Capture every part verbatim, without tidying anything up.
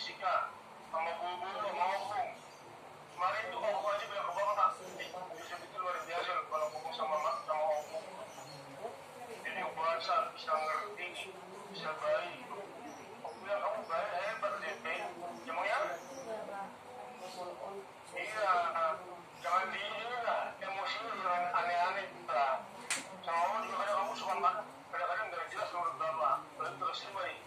Jessica sama bulu-bulu sama opung. Kemarin tuh opung aja bilang ke bapak tak, Yusuf itu luar biasa kalau ngomong sama sama opung. Jadi puasa bisa ngerti, bisa baik. Opung bilang kamu baik hebat deh, emang ya? Iya, jangan di ini lah, emosinya jangan aneh-aneh lah. Sama mama juga kadang kamu suka makan, kadang-kadang gak jelas menurut bapak. Lalu terus ini baik.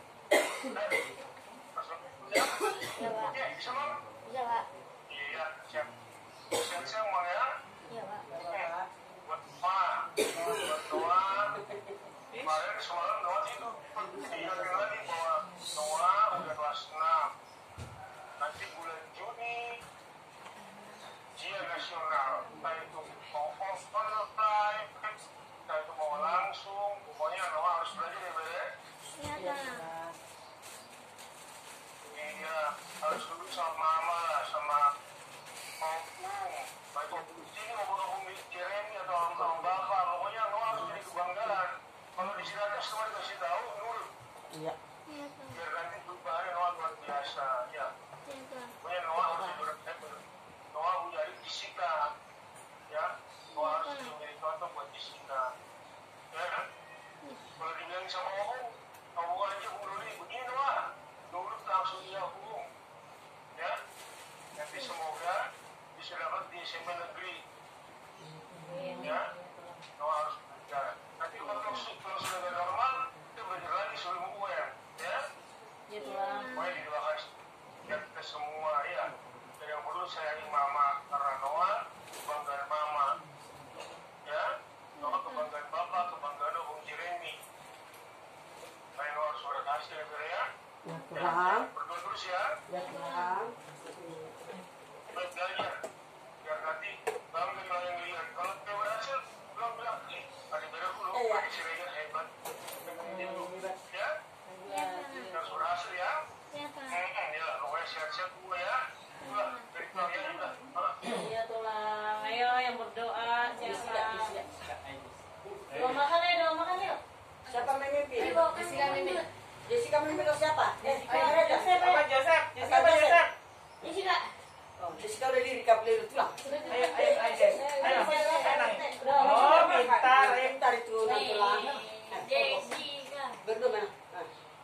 Ya, ya, bisa Mam? Bisa Pak. Iya, siap. Siap-siap Mam ya? Iya Pak. Buat doa, buat doa. Kemarin semalam doa itu diingatkan lagi bahwa doa udah kelas enam. Nanti bulan Juni ujian nasional, entah itu mau online, entah itu mau langsung, pokoknya doa harus belajar ya, Bede. Iya Pak. Iya, harus dulu sama mama lah, sama opung. Baik opung di sini maupun opung di Jeremy atau sama bapak, pokoknya lo harus jadi kebanggaan. Kalau di Ciracas semua dikasih tahu, nurut. Iya. Iya Pak. Biar nanti perubahannya Noah luar biasa, ya. Iya Pak. Pokoknya Noah harus jadi Noah udah Jessica, ya. Noah harus menjadi contoh buat Jessica, ya. Kalau dibilang sama opung, opung aja bunuh diri, begini Noah. Nurut langsung dia hukum, ya. Nanti semoga bisa dapat di S M P negeri, ya. Noah harus belajar. Nanti kalau kalau sudah normal, kita belajar lagi sebelum U M, ya. Iya Pak. Pokoknya didoakan ya kita semua, ya. Dan yang perlu sayangi mama karena Noah kebanggaan mama, ya. Noah kebanggaan bapak, kebanggaan Bung Jeremy. Karena Noah harus berhasil ya. Ya Tuhan. Berdoa terus ya. Ya Tuhan. Baik belajar. Biar nanti bangga kalau yang lihat. Kalau dia berhasil, bilang bilang, eh, ada beres dulu, Iya. ada si Regan hebat. Ya, Iya Pak. harus berhasil ya. Iya Pak. Hmm, ya, pokoknya sehat-sehat dulu ya. Udah, dari keluarga juga. Iya tulang. Ayo yang berdoa Jessica, siapa? Jessica. Doa makan ayo, doa makan yuk. Siapa memimpin? Ayo bawa kasih kami. Jessica memimpin atau siapa? Eh, Ayo, ada Joseph, ada. apa Joseph? Jessica apa Joseph? Joseph? Ini Kak. Oh, Jessica udah diri kaplir tulang. Ayo, ayo, ayo, Jess. Ayo, ayo. Oh, pintar. Ayo. Pintar itu nang tulang. Jessica. Berdua mana? Nah.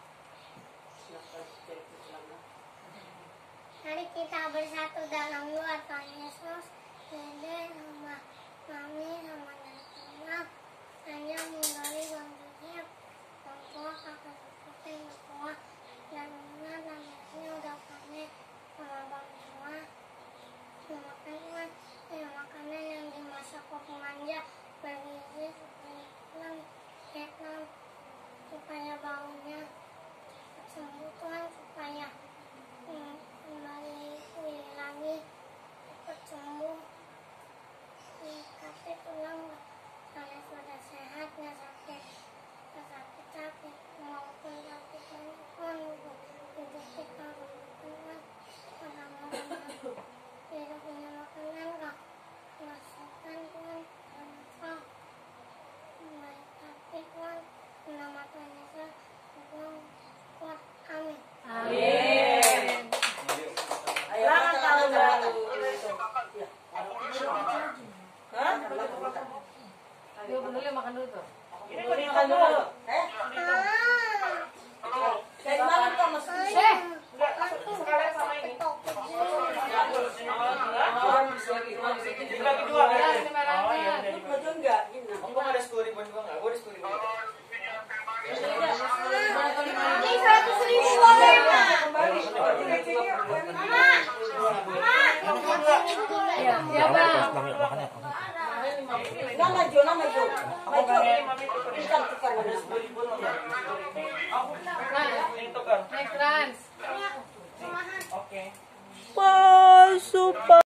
Mari kita bersatu dalam doa Tuhan Yesus. Dede sama mami sama Natima. Hanya menggali Bang Joseph. Bang Tua kakak putih Tua. Dan Nuna namanya udah panen sama Bang Tua. Makan Tuhan. Ya makanan yang dimasak kopi manja. Bergizi supaya tulang. Vietnam. Supaya baunya sembuh Tuhan. Supaya hmm, kembali pulih lagi cepat sembuh, dikasih tulang saya sudah sehat, nggak sakit nggak sakit sakit maupun sakit pun hidup kita berkenan orang-orang tidak punya makanan nggak masukkan Tuhan tanpa baik tapi Tuhan nama Tuhan Yesus Tuhan kuat amin. Amin. Ayo, Selamat tahun baru. Hah? Yuk, dulu makan dulu tuh. Ini kok dimakan dulu? Eh? Halo. Dari mana tuh Mas? Eh, Enggak, sekalian sama ini. Dibagi dua ya, kan? sembarangan. Oh, iya, udah Lu dibagi. maju enggak? Gini. Om kok ada sepuluh ribuan juga nggak? Gue ada sepuluh ribu. Kalau video yang manis, Ini seratus ribu boleh Pak. Kembali. Ya, ya Bang. Nah, maju, nah, maju. Maju. Kita tukar ada sepuluh ribu. Ini tukar. Next trans. Oke. Pas, super.